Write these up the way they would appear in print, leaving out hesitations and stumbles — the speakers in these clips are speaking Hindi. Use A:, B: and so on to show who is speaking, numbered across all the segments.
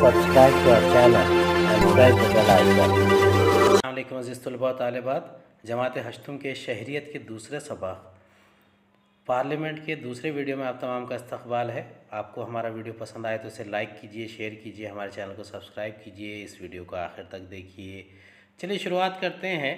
A: subscribe to our channel and press the bell icon.
B: अस्सलाम वालेकुम अज़ीज़ तलबा तालिबात। जमात हश्तुम के शहरियत के दूसरे सबक पार्लियामेंट के दूसरे वीडियो में आप तमाम का इस्तकबाल है। आपको हमारा वीडियो पसंद आए तो इसे लाइक कीजिए, शेयर कीजिए, हमारे चैनल को सब्सक्राइब कीजिए, इस वीडियो को आखिर तक देखिए। चलिए शुरुआत करते हैं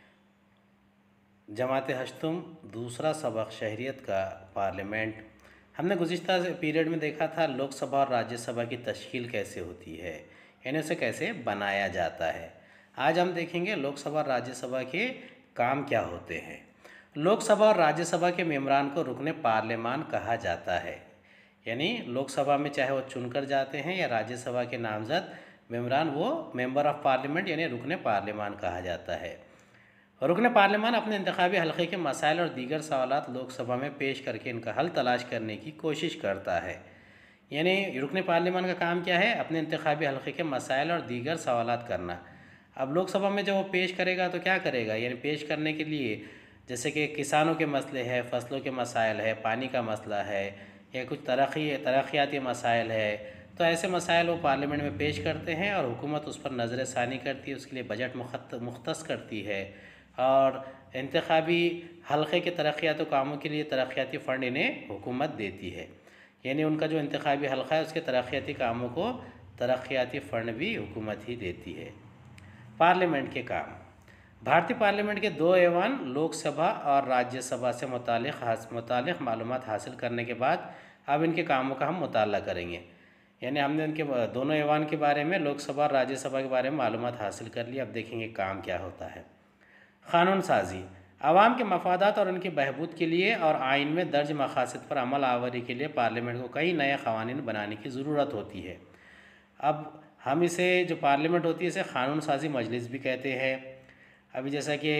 B: जमात हश्तुम दूसरा सबक शहरियत का पार्लियामेंट। हमने गुज़िश्ता पीरियड में देखा था लोकसभा और राज्यसभा की तश्कील कैसे होती है, यानी उसे कैसे बनाया जाता है। आज हम देखेंगे लोकसभा और राज्यसभा के काम क्या होते हैं। लोकसभा और राज्यसभा के मेंबरान को रुकने पार्लियामान कहा जाता है, यानी लोकसभा में चाहे वो चुनकर जाते हैं या राज्यसभा के नामजद मेंबरान वो मेंबर ऑफ पार्लियामेंट यानी रुकने पार्लियामान कहा जाता है। रुकने पार्लियामान अपने इंतखाबी हल्के के मसाइल और दीगर सवालात लोकसभा में पेश करके इनका हल तलाश करने की कोशिश करता है। यानी रुकने पार्लियामान का काम क्या है? अपने इंतखाबी हल्के के मसाइल और दीगर सवालात करना। अब लोकसभा में जब वो पेश करेगा तो क्या करेगा, यानी पेश करने के लिए जैसे कि किसानों के मसले है, फसलों के मसाइल है, पानी का मसला है या कुछ तरक्याती मसाइल है, तो ऐसे मसाइल वो पार्लियामेंट में पेश करते हैं और हुकूमत उस पर नज़र षानी करती है, उसके लिए बजट मुख्तस करती है और इंतखाबी हल्के के तरक्याती कामों के लिए तरक्याती फ़ंड इन्हें हुकूमत देती है। यानी उनका जो इंतखाबी हल्का है उसके तरक्याती कामों को तरक्याती फ़ंड भी हुकूमत ही देती है। पार्लियामेंट के काम। भारतीय पार्लियामेंट के दो ऐवान लोकसभा और राज्यसभा से मुतालिक मालूमात हासिल करने के बाद अब इनके कामों का हम मुताला करेंगे। यानी हमने इनके दोनों ऐवान के बारे में, लोकसभा और राज्यसभा के बारे में मालूमात हासिल कर ली। अब देखेंगे काम क्या होता है। क़ानून साजी। आवाम के मफादात और उनकी बहबूद के लिए और आइन में दर्ज मकासद पर अमल आवरी के लिए पार्लियामेंट को कई नए क़वानीन बनाने की ज़रूरत होती है। अब हम इसे जो पार्लियामेंट होती है इसे क़ानून साजी मजलिस भी कहते हैं। अभी जैसा कि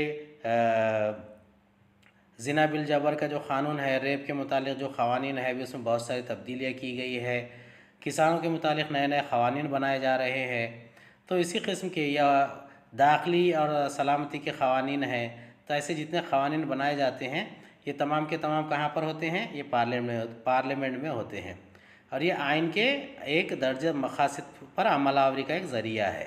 B: ज़िना बिल जबर का जो क़ानून है, रेप के मुतालिक जो क़वानीन है भी उसमें बहुत सारी तब्दीलियाँ की गई है। किसानों के मुतालिक नए नए क़वानीन बनाए जा रहे हैं। तो इसी किस्म के या दाखिली और सलामती के क़वानीन हैं, तो ऐसे जितने क़वानीन बनाए जाते हैं ये तमाम के तमाम कहाँ पर होते हैं? ये पार्लियामेंट में होते हैं और ये आइन के एक दर्ज मकासद पर अमलावरी का एक ज़रिया है।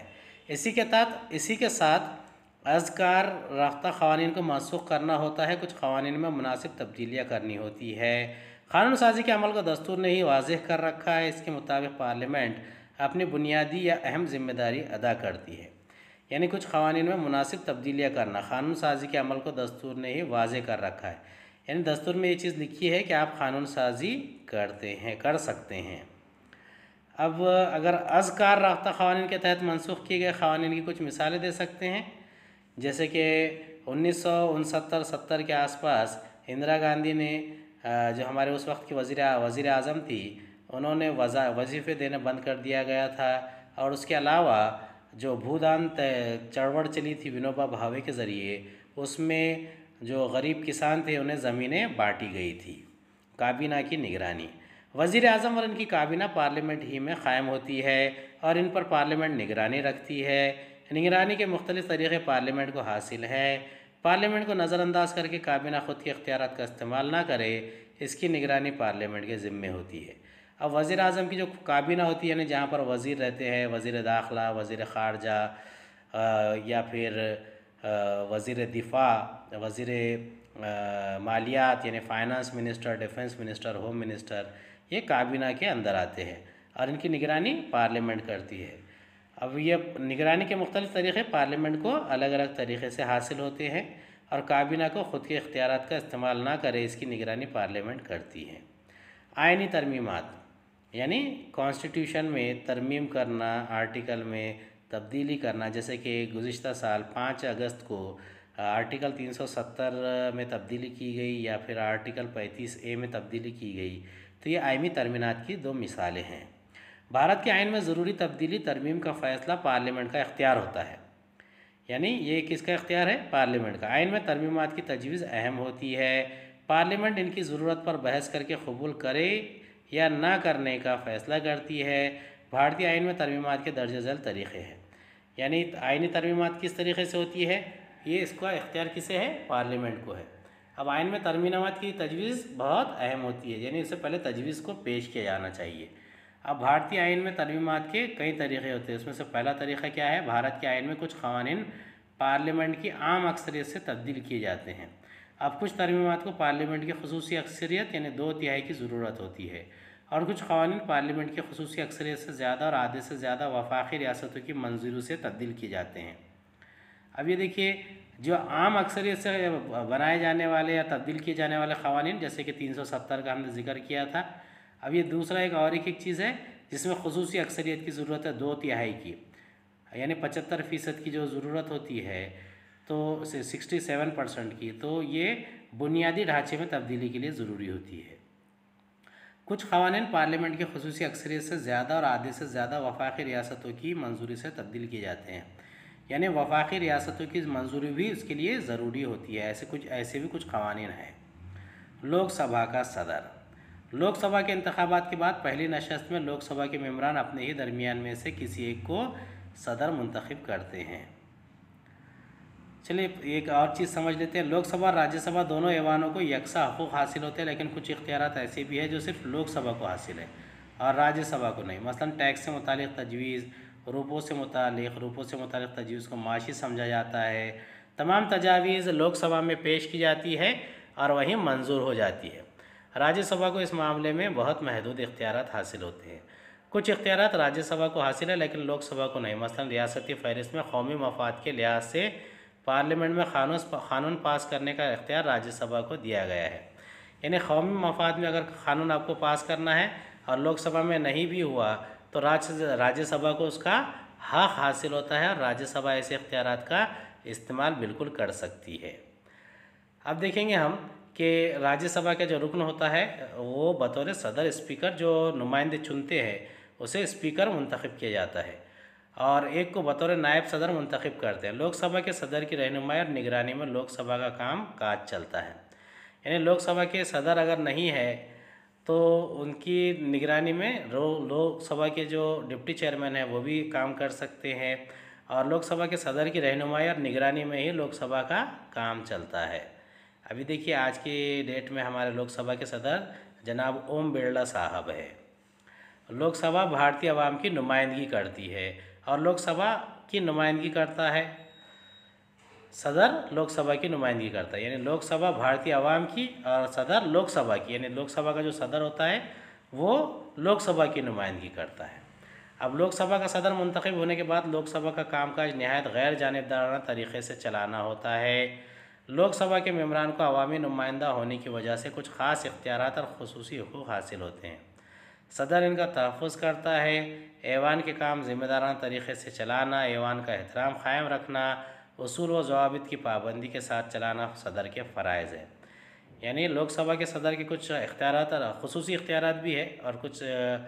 B: इसी के साथ अज़कार रफ्ता क़वानीन को मनसूख करना होता है, कुछ क़वानीन में मुनासिब तब्दीलियाँ करनी होती है। क़ानून साजी के अमल को दस्तूर ने ही वाज़ेह कर रखा है। इसके मुताबिक पार्लियामेंट अपनी बुनियादी या अहम जिम्मेदारी अदा करती है, यानी कुछ क़वानीन में मुनासिब तब्दीलियाँ करना क़ानून साजी के अमल को दस्तूर ने ही वाज़ेह कर रखा है। यानी दस्तूर में ये चीज़ लिखी है कि आप क़ानून साजी कर सकते हैं। अब अगर अज़कार रफ्ता क़वानीन के तहत मनसूख किए गए क़वानीन की कुछ मिसालें दे सकते हैं, जैसे कि 1969-70 के आसपास इंदिरा गांधी ने जो हमारे उस वक्त की वज़ीर आज़म थी, उन्होंने वजीफ़े देना बंद कर दिया गया था। और उसके अलावा जो भूदान चळवळ चली थी विनोबा भावे के ज़रिए, उसमें जो गरीब किसान थे उन्हें ज़मीनें बांटी गई थी। काबीना की निगरानी। वज़ीर आज़म और इनकी काबीना पार्लियामेंट ही में क़ायम होती है और इन पर पार्लियामेंट निगरानी रखती है। निगरानी के मुख्तलिफ़ तरीक़े पार्लियामेंट को हासिल है। पार्लियामेंट को नज़रअंदाज करके काबीना ख़ुद के इख्तियारात का इस्तेमाल ना करे, इसकी निगरानी पार्लियामेंट के ज़िम्मे होती है। अब वज़ीर आज़म की जो काबीना होती है ना, जहाँ पर वज़ीर रहते हैं, वज़ीर दाखिला, वज़ीर ख़ारजा या फिर वज़ीर दिफ़ा, वज़ीर मालियात यानी finance minister, defence minister, home minister, ये काबीना के अंदर आते हैं और इनकी निगरानी पार्लियामेंट करती है। अब ये निगरानी के मुख्तलिफ़ तरीक़े पार्लियामेंट को अलग अलग तरीक़े से हासिल होते हैं और काबीना को ख़ुद के इख्तियारात का इस्तेमाल ना करे, इसकी निगरानी पार्लियामेंट करती है। आइनी तरमीमात यानी कॉन्स्टिट्यूशन में तरमीम करना, आर्टिकल में तब्दीली करना, जैसे कि गुज़िश्ता साल 5 अगस्त को आर्टिकल 370 में तब्दीली की गई या फिर आर्टिकल 35A में तब्दीली की गई। तो ये आइनी तरमीमात की दो मिसालें हैं। भारत के आइन में ज़रूरी तब्दीली तरमीम का फ़ैसला पार्लियामेंट का इख्तियार होता है, यानी ये किसका इख्तियार है? पार्लियामेंट का। आइन में तरमीमात की तजवीज़ अहम होती है। पार्लियामेंट इनकी ज़रूरत पर बहस करके कबूल करे या ना करने का फ़ैसला करती है। भारतीय आइन में तरमीमात के दर्ज झैल तरीक़े हैं, यानी आइनी तरमीमात किस तरीक़े से होती है, ये इसका इख्तियार किसे है? पार्लियामेंट को है। अब आइन में तरमीमात की तजवीज़ बहुत अहम होती है, यानी इससे पहले तजवीज़ को पेश किया जाना चाहिए। अब भारतीय आइन में तरमीमात के कई तरीक़े होते हैं। उसमें से पहला तरीक़ा क्या है, भारत के आइन में कुछ क़वानीन पार्लियामेंट की आम अक्सरियत से तब्दील किए जाते हैं। अब कुछ तरमीमात को पार्लियामेंट की खसूसी अक्सरियत यानी 2/3 की ज़रूरत होती है, और कुछ क़वानीन पार्लियामेंट की खसूसी अक्सरियत से ज़्यादा और आधे से ज़्यादा वफाकी रियासतों की मंजूरी से तब्दील किए जाते हैं। अब ये देखिए, जो आम अक्सरियत से बनाए जाने वाले या तब्दील किए जाने वाले क़वानीन, जैसे कि 370 का हमने जिक्र किया था। अब ये दूसरा एक चीज़ है जिसमें खसूसी अक्सरियत की ज़रूरत है 2/3 की, यानी 75% की जो ज़रूरत होती है, तो 67% की, तो ये बुनियादी ढांचे में तब्दीली के लिए ज़रूरी होती है। कुछ क़वानीन पार्लियामेंट की खसूसी अक्सरियत से ज़्यादा और आधे से ज़्यादा वफाकी रियासतों की मंजूरी से तब्दील किए जाते हैं, यानी वफाकी रियासतों की मंजूरी भी उसके लिए ज़रूरी होती है। ऐसे भी कुछ क़वानीन हैं। लोकसभा का सदर। लोकसभा के इंतखाबात के बाद पहली नशस्त में लोकसभा के मेंबरान अपने ही दरमियान में से किसी एक को सदर मुंतखब करते हैं। चलिए एक और चीज़ समझ लेते हैं। लोकसभा और राज्यसभा दोनों ऐवानों को यकसा हकूक़ हासिल होते हैं, लेकिन कुछ इख्तियारात ऐसे भी हैं जो सिर्फ लोकसभा को हासिल है और राज्यसभा को नहीं। मसलन टैक्स से मुतालिक तजवीज़, रूपों से मुतालिक तजवीज़ को माशी समझा जाता है। तमाम तजावीज़ लोकसभा में पेश की जाती है और वहीं मंजूर हो जाती है। राज्यसभा को इस मामले में बहुत महदूद इख्तियारात हासिल होते हैं। कुछ इख्तियारात राज्यसभा को हासिल है लेकिन लोकसभा को नहीं। मसलन रियासती फ़हरिस्त में कौमी मफाद के लिहाज से पार्लियामेंट में क़ानून पास करने का इख्तियार राज्यसभा को दिया गया है। यानी कौमी मफाद में अगर क़ानून आपको पास करना है और लोकसभा में नहीं भी हुआ तो राज्यसभा को उसका हक़ हासिल होता है और राज्यसभा ऐसे इख्तियारात का इस्तेमाल बिल्कुल कर सकती है। अब देखेंगे हम कि राज्यसभा का जो रुकन होता है वो बतौर सदर स्पीकर जो नुमाइंदे चुनते हैं उसे स्पीकर मुंतखब किया जाता है, और एक को बतौर नायब सदर मुंतखब करते हैं। लोकसभा के सदर की रहनुमाई और निगरानी में लोकसभा का काम काज चलता है। यानी लोकसभा के सदर अगर नहीं है तो उनकी निगरानी में लोकसभा के जो डिप्टी चेयरमैन हैं वो भी काम कर सकते हैं, और लोकसभा के सदर की रहनुमाई और निगरानी में ही लोकसभा का काम चलता है। अभी देखिए आज की डेट में हमारे लोकसभा के सदर जनाब ओम बिरला साहब है। लोकसभा भारतीय आवाम की नुमाइंदगी करती है और लोकसभा की नुमाइंदगी करता है सदर, लोकसभा की नुमाइंदगी करता है। यानी लोकसभा भारतीय आवाम की और सदर लोकसभा की, यानी लोकसभा का जो सदर होता है वो लोकसभा की नुमाइंदगी करता है। अब लोकसभा का सदर मुंतखब होने के बाद लोकसभा का कामकाज नहायत गैर जानिबदाराना तरीक़े से चलाना होता है। लोकसभा के मेंबरान को अवामी नुमाइंदा होने की वजह से कुछ ख़ास इख्तियारात और ख़ुसूसी हुकूक़ हासिल होते हैं। सदर इनका तहफ़्फ़ुज़ करता है। ऐवान के काम ज़िम्मेदाराना तरीक़े से चलाना, ऐवान का एहतराम क़ायम रखना, उसूल व ज़वाबित की पाबंदी के साथ चलाना सदर के फ़राइज़ है। यानी लोकसभा के सदर के कुछ इख्तियारात और ख़ुसूसी इख्तियारात भी है और कुछ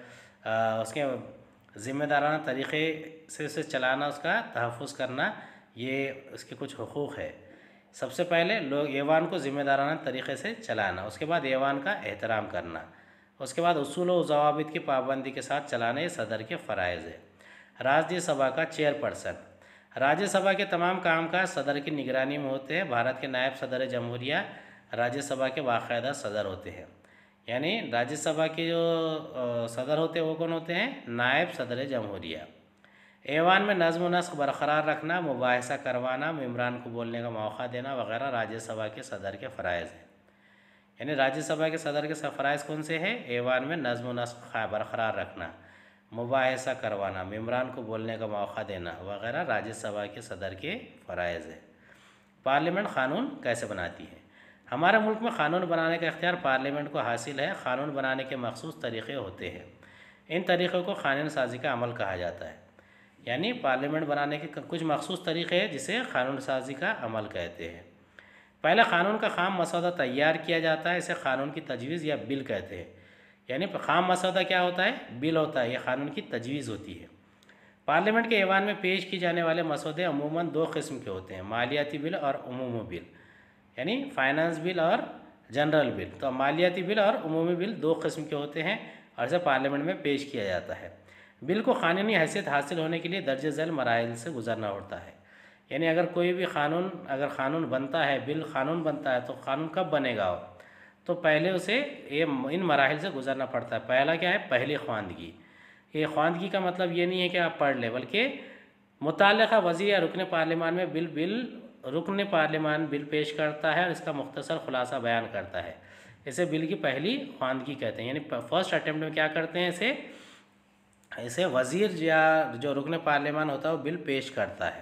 B: उसके ज़िम्मेदाराना तरीक़े से चलाना, उसका तहफ़्फ़ुज़ करना, ये उसके कुछ हुकूक़ है। सबसे पहले लोग ऐवान को ज़िम्मेदाराना तरीक़े से चलाना, उसके बाद ऐवान का एहतराम करना, उसके बाद उसूल व ज़वाबित की पाबंदी के साथ चलाना, ये सदर के फ़राइज़ है। राज्यसभा का चेयरपर्सन। राज्यसभा के तमाम कामकाज सदर की निगरानी में होते हैं। भारत के नायब सदर जमहूरिया राज्यसभा के बाकायदा सदर होते हैं। यानी राज्यसभा के जो सदर होते हैं वो कौन होते हैं? नायब सदर जमहूरिया। ऐवान में नज़्म व नस्क़ बरक़रार रखना, मुबाहिसा करवाना, मेंबरान को बोलने का मौका देना वगैरह राज्यसभा के सदर के फ़राइज़ हैं। यानी राज्यसभा के सदर के फ़राइज़ कौन से हैं? ऐवान में नज़्म व नस्क़ बरक़रार रखना, मुबाहिसा करवाना, मेंबरान को बोलने का मौका देना वगैरह राज्यसभा के सदर के फ़राइज़ है। पार्लियामेंट क़ानून कैसे बनाती है? हमारे मुल्क में क़ानून बनाने का इख्तियार पार्लियामेंट को हासिल है। क़ानून बनाने के मख़सूस तरीक़े होते हैं। इन तरीक़ों को क़ानून साज़ी का अमल कहा जाता है। यानी पार्लियामेंट बनाने के कुछ मख़सूस तरीक़े हैं जिसे क़ानून साज़ी का अमल कहते हैं। पहले क़ानून का ख़ाम मसौदा तैयार किया जाता है, इसे क़ानून की तजवीज़ या बिल कहते हैं। यानी ख़ाम मसौदा क्या होता है? बिल होता है, यह क़ानून की तजवीज़ होती है। पार्लियामेंट के ऐवान में पेश की जाने वाले मसौदे अमूमन दो किस्म के होते हैं, मालियाती बिल और उमूमी बिल, यानी फाइनेंस बिल और जनरल बिल। तो मालियाती बिल और उमूमी बिल दो किस्म के होते हैं और इसे पार्लियामेंट में पेश किया जाता है। बिल को क़ानूनी हैसियत हासिल होने के लिए दर्ज झैल मराहिल से गुजरना होता है। यानी अगर कोई भी क़ानून बनता है, बिल क़ानून बनता है, तो क़ानून कब बनेगा? तो पहले उसे इन मराहिल से गुजरना पड़ता है। पहला क्या है? पहली ख़वानदगी, ये ख्वानगी का मतलब ये नहीं है कि आप पढ़ लें, बल्कि मुतल्लिक़ा वज़ीर या रुकन पार्लिमान में रुकन पार्लिमान बिल पेश करता है और इसका मुख्तसर खुलासा बयान करता है। इसे बिल की पहली ख्वानगी कहते हैं, यानी फर्स्ट अटैम्प्ट में क्या करते हैं, इसे वज़ीर या जो रुकन पार्लिमान होता है वो बिल पेश करता है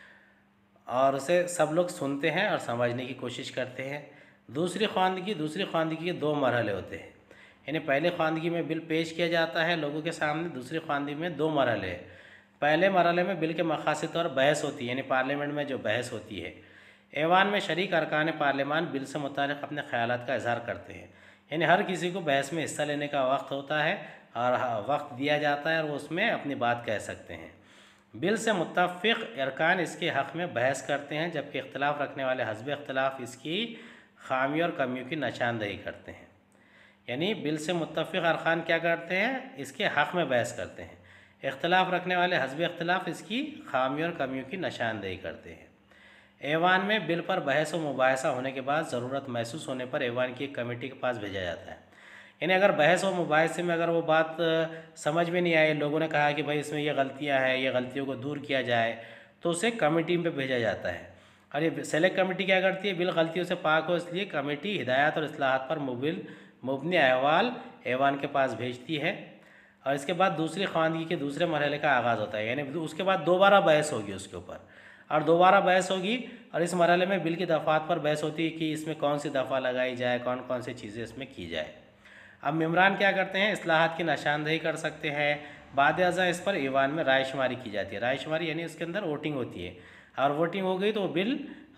B: और उसे सब लोग सुनते हैं और समझने की कोशिश करते हैं। दूसरी ख्वानगी के 2 मरहले होते हैं, यानी पहले ख्वानगी में बिल पेश किया जाता है लोगों के सामने, दूसरी ख्वानगी में 2 मरहले हैं। पहले मरहले में बिल के मकासद और बहस होती है, यानी पार्लियामेंट में जो बहस होती है। ऐवान में शरीक अरकान पार्लियामान बिल से मुताल्लिक़ अपने ख़यालात का इजहार करते हैं, यानी हर किसी को बहस में हिस्सा लेने का वक्त होता है और वक्त दिया जाता है और वो उसमें अपनी बात कह सकते हैं। बिल से मुत्तफ़िक़ अरकान इसके हक़ में बहस करते हैं, जबकि इख्तिलाफ़ रखने वाले हस्ब इख्तिलाफ़ इसकी खामी और कमियों की निशानदेही करते हैं। यानी बिल से मुत्तफ़िक़ अरकान क्या करते हैं, इसके हक़ में बहस करते हैं। इख्तिलाफ़ रखने वाले हस्ब इख्तिलाफ़ इसकी खामियों और कमियों की निशानदेही करते हैं। ऐवान में बिल पर बहस व मुबाहिसा होने के बाद ज़रूरत महसूस होने पर ऐवान की एक कमेटी के पास भेजा जाता है। यानी अगर बहस व मुबाहिसे में अगर वो बात समझ में नहीं आई, लोगों ने कहा कि भाई इसमें ये गलतियाँ हैं, ये गलतियों को दूर किया जाए, तो उसे कमेटी में भेजा जाता है। और ये सेलेक्ट कमेटी क्या करती है, बिल गलतियों से पाक हो इसलिए कमेटी हिदायत और इस्लाहात पर मुबनी अहवाल ऐवान के पास भेजती है। और इसके बाद दूसरी ख्वानगी के दूसरे मरहले का आगाज़ होता है, यानी उसके बाद दोबारा बहस होगी उसके ऊपर, और दोबारा बहस होगी और इस मरहले में बिल की दफ़ात पर बहस होती है कि इसमें कौन सी दफ़ा लगाई जाए, कौन कौन सी चीज़ें इसमें की जाए। अब मेम्बरान क्या करते हैं, इस्लाहात की निशानदेही कर सकते हैं। बाद अज़ा इस पर ईवान में रायशुमारी की जाती है। रायशुमारी यानी उसके अंदर वोटिंग होती है, और वोटिंग हो गई तो बिल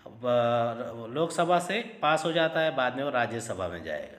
B: लोकसभा से पास हो जाता है, बाद में वो राज्यसभा में जाएगा।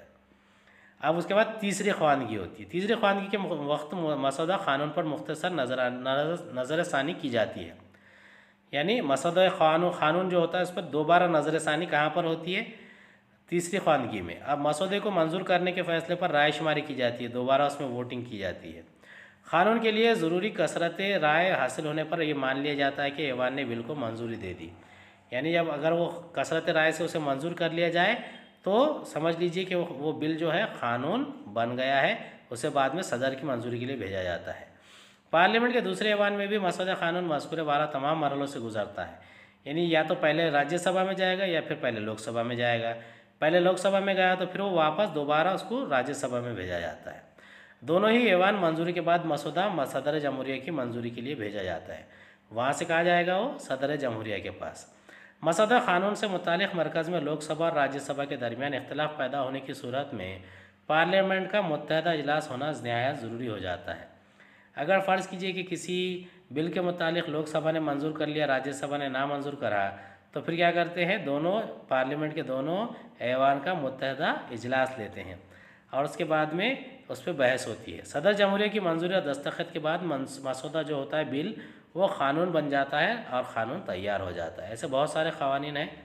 B: अब उसके बाद तीसरी ख्वानगी होती है। तीसरी ख्वानगी के वक्त मसौदा क़ानून पर मुख्तसर नज़र सानी की जाती है, यानी मसौदा क़ानून जो होता है उस पर दोबारा नज़र सानी कहाँ पर होती है, तीसरी ख्वानगी में। अब मसौदे को मंजूर करने के फ़ैसले पर रायशुमारी की जाती है, दोबारा उसमें वोटिंग की जाती है। क़ानून के लिए ज़रूरी कसरत राय हासिल होने पर यह मान लिया जाता है कि ऐवान ने बिल को मंजूरी दे दी। यानी जब अगर वो कसरत राय से उसे मंजूर कर लिया जाए तो समझ लीजिए कि वो बिल जो है क़ानून बन गया है, उसे बाद में सदर की मंजूरी के लिए भेजा जाता है। पार्लियामेंट के दूसरे ऐवान में भी मसौदा क़ानून मज़कूर बारह तमाम मरहलों से गुजरता है, यानी या तो पहले राज्यसभा में जाएगा या फिर पहले लोकसभा में जाएगा। पहले लोकसभा में गया तो फिर वो वापस दोबारा उसको राज्यसभा में भेजा जाता है। दोनों ही ऐवान मंजूरी के बाद मसौदा सदर जमहूरिया की मंजूरी के लिए भेजा जाता है, वहाँ से कहा जाएगा वो सदर जमहूरिया के पास। मसौदा क़ानून से मुतालिक मरकज़ में लोकसभा और राज्यसभा के दरमियान इख्तिलाफ़ पैदा होने की सूरत में पार्लियामेंट का मुत्तहदा इजलास होना नहायत ज़रूरी हो जाता है। अगर फ़र्ज़ कीजिए कि किसी बिल के मुतालिक लोकसभा ने मंजूर कर लिया, राज्यसभा ने ना मंजूर करा, तो फिर क्या करते हैं, दोनों पार्लियामेंट के दोनों ऐवान का मुत्तहदा इजलास लेते हैं और उसके बाद में उस पर बहस होती है। सदर जमहूरिया की मंजूरी और दस्तखत के बाद मसौदा जो होता है बिल, वो क़ानून बन जाता है और क़ानून तैयार हो जाता है। ऐसे बहुत सारे क़वानीन हैं।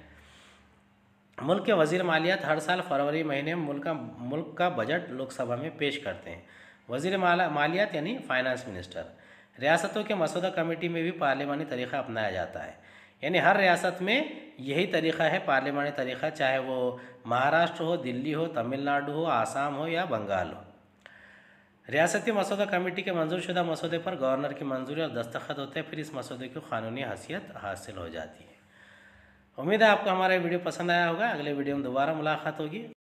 B: मुल्क के वज़ीर मालियात हर साल फरवरी महीने में मुल्क का बजट लोकसभा में पेश करते हैं। वज़ीर मालियात यानी फाइनेंस मिनिस्टर। रियासतों के मसौदा कमेटी में भी पार्लियामानी तरीक़ा अपनाया जाता है, यानी हर रियासत में यही तरीक़ा है पार्लियामानी तरीक़ा, चाहे वो महाराष्ट्र हो, दिल्ली हो, तमिलनाडु हो, आसाम हो या बंगाल हो। रियासती मसौदा कमेटी के मंजूरशुदा मसौदे पर गवर्नर की मंजूरी और दस्तखत होते हैं, फिर इस मसौदे को क़ानूनी हैसियत हासिल हो जाती है। उम्मीद है आपको हमारा वीडियो पसंद आया होगा। अगले वीडियो में दोबारा मुलाकात होगी।